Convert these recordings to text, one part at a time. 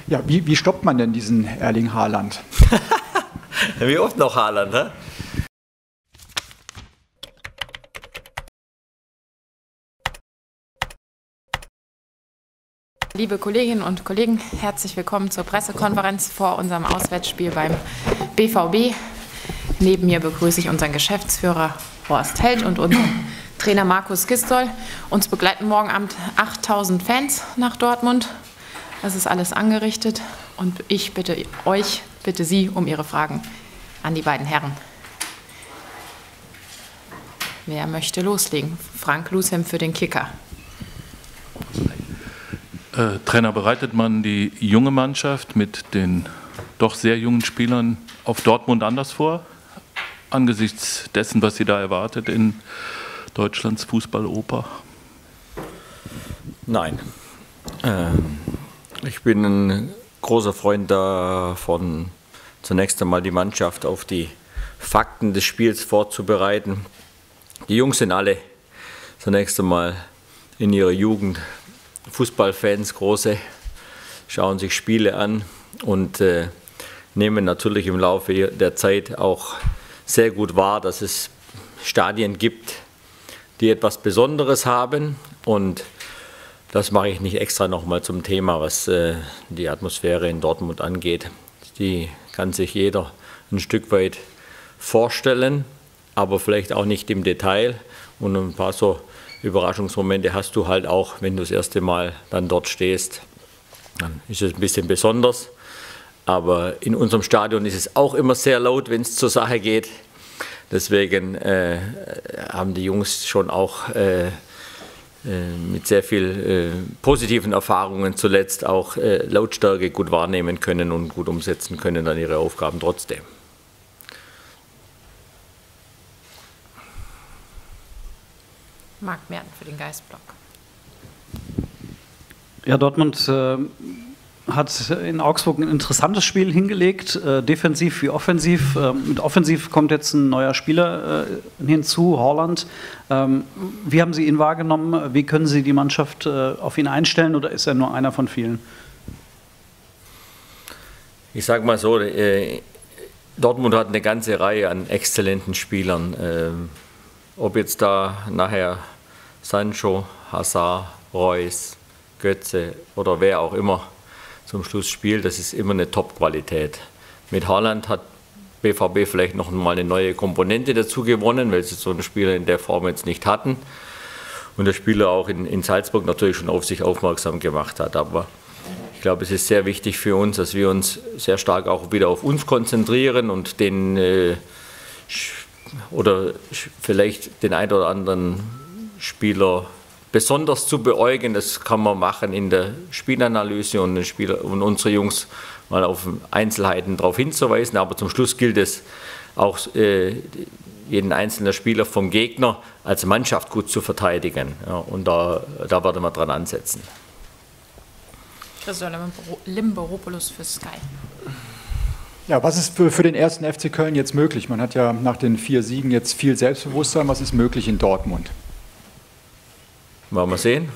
Ja, wie stoppt man denn diesen Erling Haaland? Wie oft noch Haaland, ne? Liebe Kolleginnen und Kollegen, herzlich willkommen zur Pressekonferenz vor unserem Auswärtsspiel beim BVB. Neben mir begrüße ich unseren Geschäftsführer Horst Held und unseren Trainer Markus Gisdol. Uns begleiten morgen Abend 8000 Fans nach Dortmund. Das ist alles angerichtet und ich bitte Sie um Ihre Fragen an die beiden Herren. Wer möchte loslegen? Frank Lusem für den Kicker. Trainer, bereitet man die junge Mannschaft mit den doch sehr jungen Spielern auf Dortmund anders vor, angesichts dessen, was sie da erwartet in Deutschlands Fußballoper? Nein. Ich bin ein großer Freund davon, zunächst einmal die Mannschaft auf die Fakten des Spiels vorzubereiten. Die Jungs sind alle zunächst einmal in ihrer Jugend Fußballfans, große, schauen sich Spiele an und nehmen natürlich im Laufe der Zeit auch sehr gut wahr, dass es Stadien gibt, die etwas Besonderes haben, und das mache ich nicht extra nochmal zum Thema, was die Atmosphäre in Dortmund angeht. Die kann sich jeder ein Stück weit vorstellen, aber vielleicht auch nicht im Detail, und ein paar so Überraschungsmomente hast du halt auch, wenn du das erste Mal dann dort stehst. Dann ist es ein bisschen besonders. Aber in unserem Stadion ist es auch immer sehr laut, wenn es zur Sache geht. Deswegen haben die Jungs schon auch mit sehr viel positiven Erfahrungen zuletzt auch Lautstärke gut wahrnehmen können und gut umsetzen können dann ihre Aufgaben trotzdem. Marc Merten für den Geistblock. Ja, Dortmund hat in Augsburg ein interessantes Spiel hingelegt, defensiv wie offensiv. Mit offensiv kommt jetzt ein neuer Spieler hinzu, Haaland. Wie haben Sie ihn wahrgenommen? Wie können Sie die Mannschaft auf ihn einstellen, oder ist er nur einer von vielen? Ich sage mal so, Dortmund hat eine ganze Reihe an exzellenten Spielern. Ob jetzt da nachher Sancho, Hazard, Reus, Götze oder wer auch immer zum Schluss spielt, das ist immer eine Top-Qualität. Mit Haaland hat BVB vielleicht noch mal eine neue Komponente dazu gewonnen, weil sie so einen Spieler in der Form jetzt nicht hatten. Und der Spieler auch in Salzburg natürlich schon auf sich aufmerksam gemacht hat. Aber ich glaube, es ist sehr wichtig für uns, dass wir uns sehr stark auch wieder auf uns konzentrieren und oder vielleicht den einen oder anderen Spieler besonders zu beäugen. Das kann man machen in der Spielanalyse und unsere Jungs mal auf Einzelheiten darauf hinzuweisen. Aber zum Schluss gilt es auch, jeden einzelnen Spieler vom Gegner als Mannschaft gut zu verteidigen. Ja, und da werden wir dran ansetzen. Christoph Limberopoulos für Sky. Ja, was ist für den ersten FC Köln jetzt möglich? Man hat ja nach den 4 Siegen jetzt viel Selbstbewusstsein. Was ist möglich in Dortmund? Wollen wir sehen.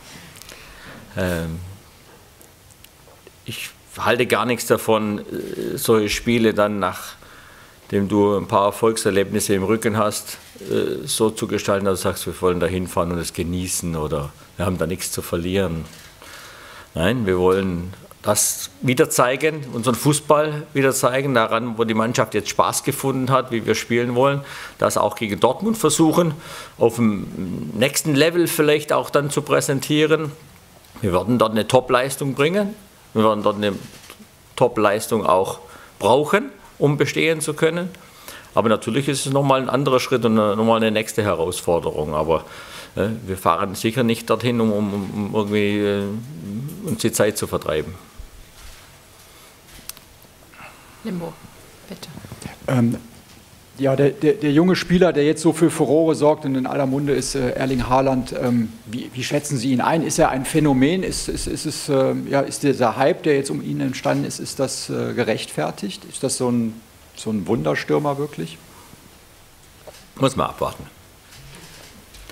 Ich halte gar nichts davon, solche Spiele dann, nachdem du ein paar Erfolgserlebnisse im Rücken hast, so zu gestalten, dass du sagst, wir wollen da hinfahren und es genießen oder wir haben da nichts zu verlieren. Nein, wir wollen das wieder zeigen, unseren Fußball wieder zeigen, daran, wo die Mannschaft jetzt Spaß gefunden hat, wie wir spielen wollen, das auch gegen Dortmund versuchen, auf dem nächsten Level vielleicht auch dann zu präsentieren. Wir werden dort eine Top-Leistung bringen, wir werden dort eine Top-Leistung auch brauchen, um bestehen zu können. Aber natürlich ist es nochmal ein anderer Schritt und nochmal eine nächste Herausforderung. Aber wir fahren sicher nicht dorthin, um irgendwie uns die Zeit zu vertreiben. Limbo, bitte. Ja, der junge Spieler, der jetzt so für Furore sorgt und in aller Munde ist, Erling Haaland. Wie schätzen Sie ihn ein? Ist er ein Phänomen? Ist dieser Hype, der jetzt um ihn entstanden ist das gerechtfertigt? Ist das so ein Wunderstürmer wirklich? Muss man abwarten.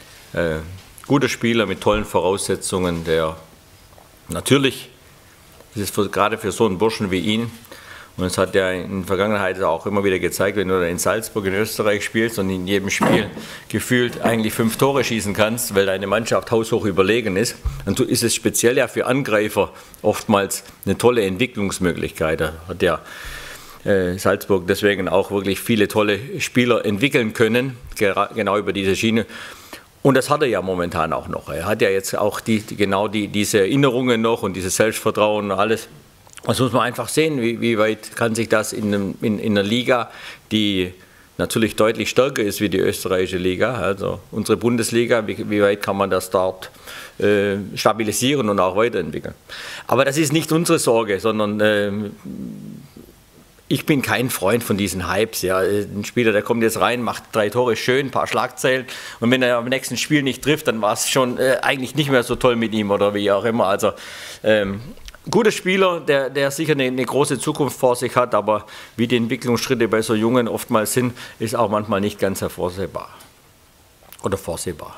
Guter Spieler mit tollen Voraussetzungen, der natürlich Das ist gerade für so einen Burschen wie ihn. Und es hat ja in der Vergangenheit auch immer wieder gezeigt, wenn du in Salzburg in Österreich spielst und in jedem Spiel gefühlt eigentlich 5 Tore schießen kannst, weil deine Mannschaft haushoch überlegen ist, dann ist es speziell ja für Angreifer oftmals eine tolle Entwicklungsmöglichkeit. Da hat ja Salzburg deswegen auch wirklich viele tolle Spieler entwickeln können, genau über diese Schiene. Und das hat er ja momentan auch noch. Er hat ja jetzt auch diese Erinnerungen noch und dieses Selbstvertrauen und alles. Das muss man einfach sehen, wie weit kann sich das in einer Liga, die natürlich deutlich stärker ist wie die österreichische Liga, also unsere Bundesliga, wie weit kann man das dort stabilisieren und auch weiterentwickeln. Aber das ist nicht unsere Sorge, sondern ich bin kein Freund von diesen Hypes. Ja. Ein Spieler, der kommt jetzt rein, macht 3 Tore, schön, ein paar Schlagzeilen. Und wenn er am nächsten Spiel nicht trifft, dann war es schon eigentlich nicht mehr so toll mit ihm oder wie auch immer. Also guter Spieler, der sicher eine große Zukunft vor sich hat, aber wie die Entwicklungsschritte bei so Jungen oftmals sind, ist auch manchmal nicht ganz hervorsehbar. Oder vorsehbar.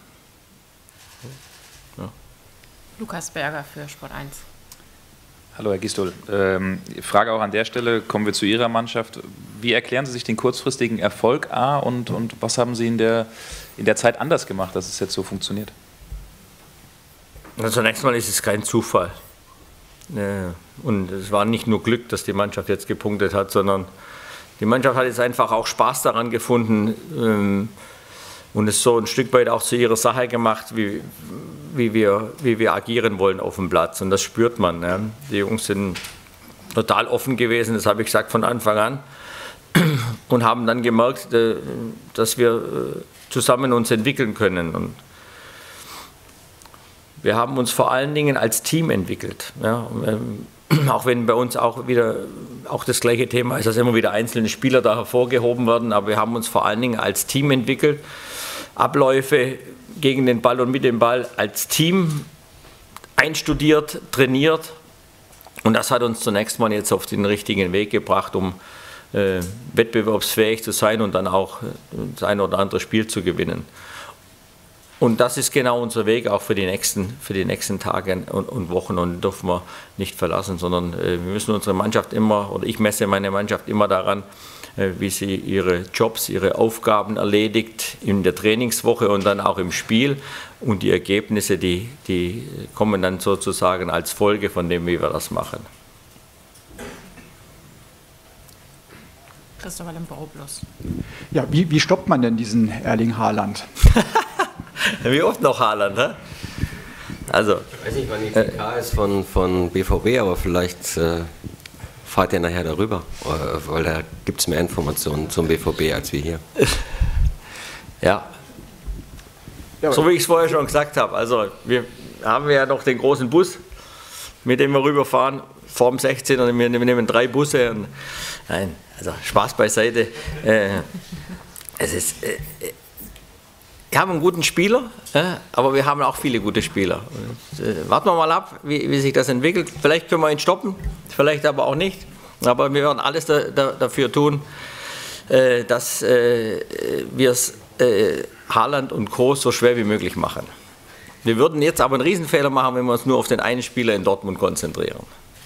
Ja. Lukas Berger für Sport 1. Hallo Herr Gistol, Frage auch an der Stelle, kommen wir zu Ihrer Mannschaft. Wie erklären Sie sich den kurzfristigen Erfolg A und was haben Sie in der Zeit anders gemacht, dass es jetzt so funktioniert? Zunächst mal ist es kein Zufall. Und es war nicht nur Glück, dass die Mannschaft jetzt gepunktet hat, sondern die Mannschaft hat jetzt einfach auch Spaß daran gefunden und es so ein Stück weit auch zu ihrer Sache gemacht, wie wir agieren wollen auf dem Platz. Und das spürt man. Ja. Die Jungs sind total offen gewesen, das habe ich gesagt von Anfang an, und haben dann gemerkt, dass wir zusammen uns entwickeln können. Und wir haben uns vor allen Dingen als Team entwickelt. Ja. Auch wenn bei uns auch wieder das gleiche Thema ist, dass immer wieder einzelne Spieler da hervorgehoben werden, aber wir haben uns vor allen Dingen als Team entwickelt. Abläufe gegen den Ball und mit dem Ball als Team einstudiert, trainiert, und das hat uns zunächst mal jetzt auf den richtigen Weg gebracht, um wettbewerbsfähig zu sein und dann auch das ein oder andere Spiel zu gewinnen. Und das ist genau unser Weg auch für die nächsten Tage und Wochen, und dürfen wir nicht verlassen, sondern wir müssen unsere Mannschaft immer, oder ich messe meine Mannschaft immer daran, wie sie ihre Jobs, ihre Aufgaben erledigt in der Trainingswoche und dann auch im Spiel, und die Ergebnisse, die kommen dann sozusagen als Folge von dem, wie wir das machen. Christopher Lemperopoulos. Ja, wie stoppt man denn diesen Erling Haaland? Wie oft noch Haaland, ne? Also, ich weiß nicht, wann die PK ist von BVB, aber vielleicht fahrt ihr nachher darüber, weil da gibt es mehr Informationen zum BVB als wir hier. Ja. So wie ich es vorher schon gesagt habe, also wir haben ja noch den großen Bus, mit dem wir rüberfahren, vorm 16, und wir nehmen 3 Busse. Und, nein, also Spaß beiseite. Wir haben einen guten Spieler, aber wir haben auch viele gute Spieler. Und, warten wir mal ab, wie sich das entwickelt. Vielleicht können wir ihn stoppen, vielleicht aber auch nicht. Aber wir werden alles dafür tun, dass wir es Haaland und Co. so schwer wie möglich machen. Wir würden jetzt aber einen Riesenfehler machen, wenn wir uns nur auf den einen Spieler in Dortmund konzentrieren.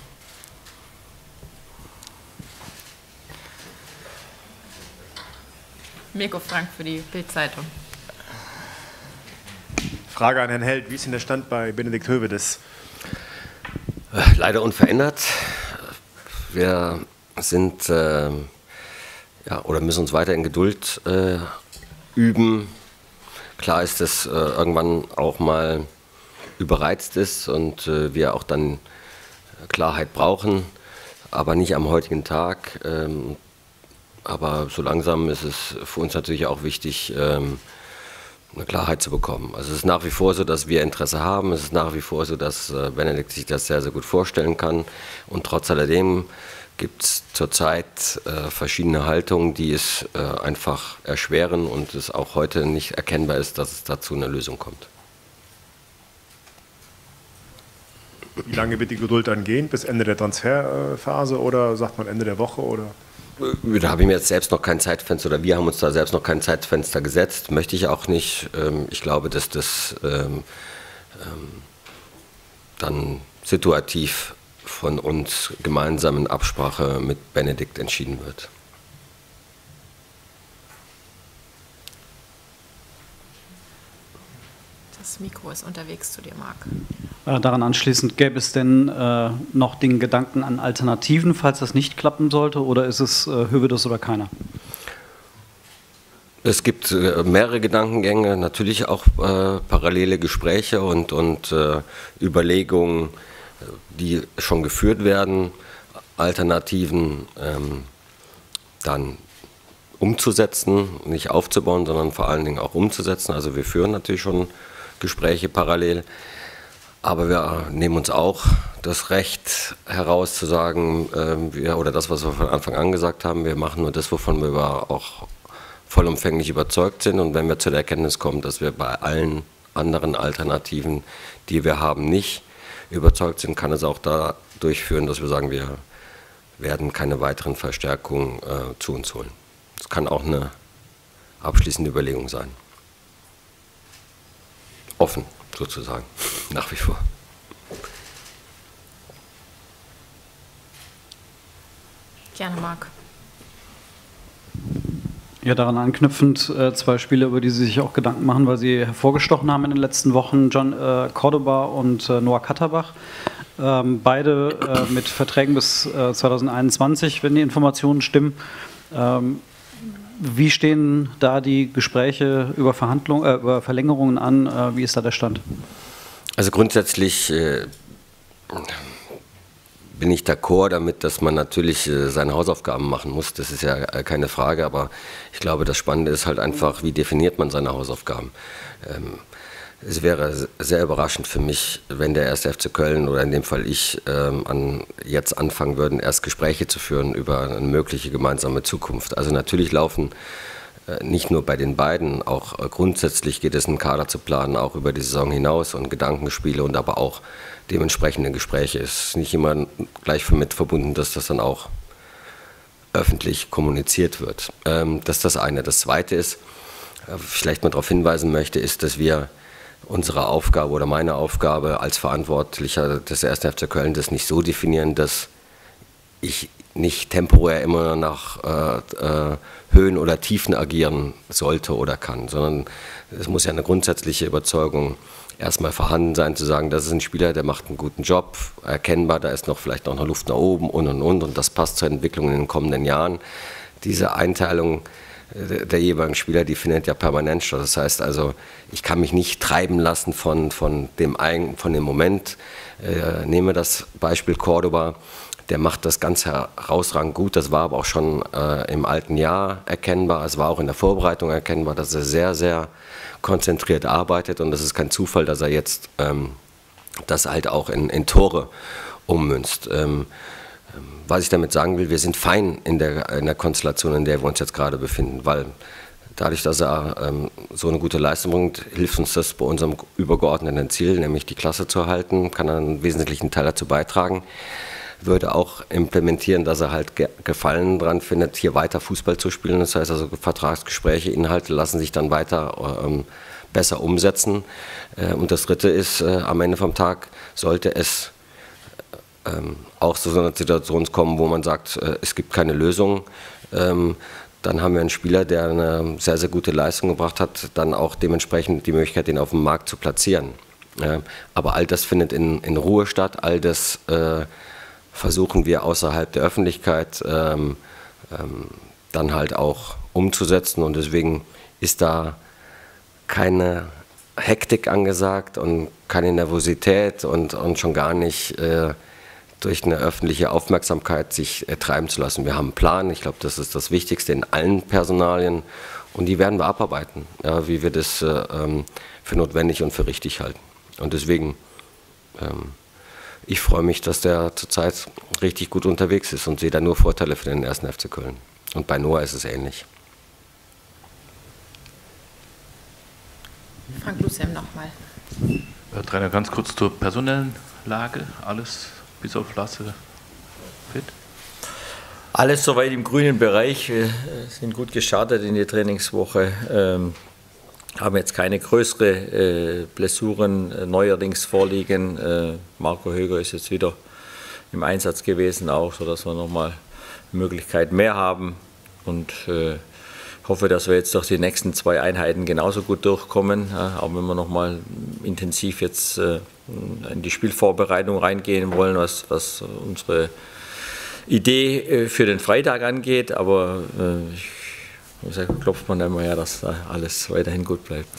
Mirko Frank für die Bild-Zeitung. Frage an Herrn Held, wie ist denn der Stand bei Benedikt Höwedes? Leider unverändert. Wir sind oder müssen uns weiter in Geduld üben. Klar ist, dass irgendwann auch mal überreizt ist und wir auch dann Klarheit brauchen, aber nicht am heutigen Tag. Aber so langsam ist es für uns natürlich auch wichtig, eine Klarheit zu bekommen. Also es ist nach wie vor so, dass wir Interesse haben. Es ist nach wie vor so, dass Benedikt sich das sehr, sehr gut vorstellen kann. Und trotz alledem gibt es zurzeit verschiedene Haltungen, die es einfach erschweren und es auch heute nicht erkennbar ist, dass es dazu eine Lösung kommt. Wie lange wird die Geduld dann gehen? Bis Ende der Transferphase oder sagt man Ende der Woche? Oder? Da habe ich mir jetzt selbst noch kein Zeitfenster, oder wir haben uns da selbst noch kein Zeitfenster gesetzt. Möchte ich auch nicht. Ich glaube, dass das dann situativ von uns gemeinsam in Absprache mit Benedikt entschieden wird. Das Mikro ist unterwegs zu dir, Marc. Daran anschließend, gäbe es denn noch den Gedanken an Alternativen, falls das nicht klappen sollte, oder ist es Hövedes oder keiner? Es gibt mehrere Gedankengänge, natürlich auch parallele Gespräche und Überlegungen, die schon geführt werden, Alternativen dann umzusetzen, nicht aufzubauen, sondern vor allen Dingen auch umzusetzen. Also wir führen natürlich schon Gespräche parallel, aber wir nehmen uns auch das Recht heraus zu sagen, oder das, was wir von Anfang an gesagt haben, wir machen nur das, wovon wir auch vollumfänglich überzeugt sind, und wenn wir zu der Erkenntnis kommen, dass wir bei allen anderen Alternativen, die wir haben, nicht überzeugt sind, kann es auch dadurch führen, dass wir sagen, wir werden keine weiteren Verstärkungen zu uns holen. Das kann auch eine abschließende Überlegung sein. Offen, sozusagen, nach wie vor. Gerne, Marc. Ja, daran anknüpfend 2 Spieler, über die Sie sich auch Gedanken machen, weil sie hervorgestochen haben in den letzten Wochen, John Cordoba und Noah Katterbach. Beide mit Verträgen bis 2021, wenn die Informationen stimmen. Wie stehen da die Gespräche über über Verlängerungen an? Wie ist da der Stand? Also grundsätzlich bin ich d'accord damit, dass man natürlich seine Hausaufgaben machen muss. Das ist ja keine Frage, aber ich glaube, das Spannende ist halt einfach, wie definiert man seine Hausaufgaben. Es wäre sehr überraschend für mich, wenn der 1. FC Köln oder in dem Fall ich jetzt anfangen würden, erst Gespräche zu führen über eine mögliche gemeinsame Zukunft. Also natürlich laufen nicht nur bei den beiden, auch grundsätzlich geht es, einen Kader zu planen, auch über die Saison hinaus und Gedankenspiele und aber auch dementsprechende Gespräche. Es ist nicht immer gleich damit verbunden, dass das dann auch öffentlich kommuniziert wird. Das ist das eine. Das zweite ist, vielleicht mal darauf hinweisen möchte, ist, dass wir unsere Aufgabe oder meine Aufgabe als Verantwortlicher des 1. FC Köln das nicht so definieren, dass ich nicht temporär immer nach Höhen oder Tiefen agieren sollte oder kann, sondern es muss ja eine grundsätzliche Überzeugung erstmal vorhanden sein, zu sagen, das ist ein Spieler, der macht einen guten Job, erkennbar, da ist vielleicht noch eine Luft nach oben und das passt zur Entwicklung in den kommenden Jahren. Diese Einteilung der jeweiligen Spieler, die findet ja permanent statt. Das heißt also, ich kann mich nicht treiben lassen von dem Moment. Nehme das Beispiel Cordoba, der macht das ganz herausragend gut. Das war aber auch schon im alten Jahr erkennbar. Es war auch in der Vorbereitung erkennbar, dass er sehr, sehr konzentriert arbeitet. Und das ist kein Zufall, dass er jetzt das halt auch in Tore ummünzt. Was ich damit sagen will, wir sind fein in der Konstellation, in der wir uns jetzt gerade befinden, weil dadurch, dass er so eine gute Leistung bringt, hilft uns das bei unserem übergeordneten Ziel, nämlich die Klasse zu halten, kann er einen wesentlichen Teil dazu beitragen. Würde auch implementieren, dass er halt Gefallen dran findet, hier weiter Fußball zu spielen. Das heißt also, Vertragsgespräche, Inhalte lassen sich dann weiter besser umsetzen. Und das Dritte ist, am Ende vom Tag sollte es auch zu so einer Situation kommen, wo man sagt, es gibt keine Lösung, dann haben wir einen Spieler, der eine sehr, sehr gute Leistung gebracht hat, dann auch dementsprechend die Möglichkeit, den auf dem Markt zu platzieren. Aber all das findet in Ruhe statt, all das versuchen wir außerhalb der Öffentlichkeit dann halt auch umzusetzen, und deswegen ist da keine Hektik angesagt und keine Nervosität und schon gar nicht durch eine öffentliche Aufmerksamkeit sich treiben zu lassen. Wir haben einen Plan, ich glaube, das ist das Wichtigste in allen Personalien, und die werden wir abarbeiten, ja, wie wir das für notwendig und für richtig halten. Und deswegen, ich freue mich, dass der zurzeit richtig gut unterwegs ist und sehe da nur Vorteile für den 1. FC Köln. Und bei Noah ist es ähnlich. Frank Lucem nochmal. Herr Trainer, ganz kurz zur personellen Lage. Alles bis auf Lasse fit? Alles soweit im grünen Bereich. Wir sind gut gestartet in die Trainingswoche. Haben jetzt keine größeren Blessuren neuerdings vorliegen. Marco Höger ist jetzt wieder im Einsatz gewesen, auch, sodass wir nochmal eine Möglichkeit mehr haben. Und hoffe, dass wir jetzt durch die nächsten 2 Einheiten genauso gut durchkommen, auch wenn wir nochmal intensiv jetzt in die Spielvorbereitung reingehen wollen, was unsere Idee für den Freitag angeht. Aber ich klopft man immer her, dass da alles weiterhin gut bleibt.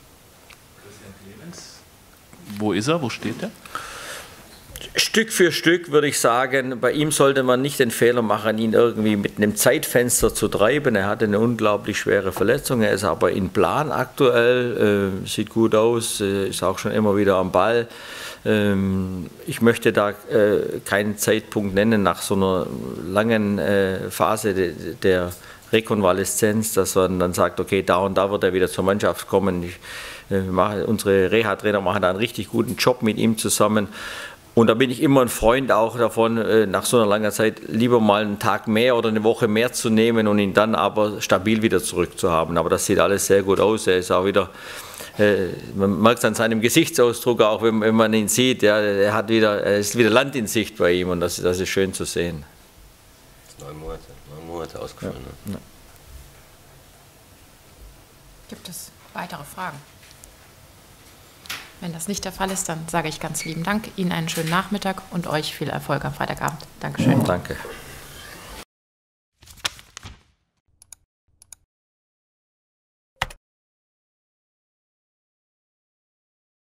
Wo ist er? Wo steht er? Stück für Stück würde ich sagen, bei ihm sollte man nicht den Fehler machen, ihn irgendwie mit einem Zeitfenster zu treiben. Er hatte eine unglaublich schwere Verletzung, er ist aber in Plan aktuell, sieht gut aus, ist auch schon immer wieder am Ball. Ich möchte da keinen Zeitpunkt nennen nach so einer langen Phase der Rekonvaleszenz, dass man dann sagt, okay, da und da wird er wieder zur Mannschaft kommen. Unsere Reha-Trainer machen da einen richtig guten Job mit ihm zusammen. Und da bin ich immer ein Freund auch davon, nach so einer langen Zeit lieber mal einen Tag mehr oder eine Woche mehr zu nehmen und ihn dann aber stabil wieder zurückzuhaben. Aber das sieht alles sehr gut aus. Er ist auch wieder, man merkt es an seinem Gesichtsausdruck auch, wenn man ihn sieht, ja, er ist wieder Land in Sicht bei ihm und das ist schön zu sehen. 9 Monate ausgefallen. Ja. Ne? Gibt es weitere Fragen? Wenn das nicht der Fall ist, dann sage ich ganz lieben Dank, Ihnen einen schönen Nachmittag und euch viel Erfolg am Freitagabend. Dankeschön. Danke.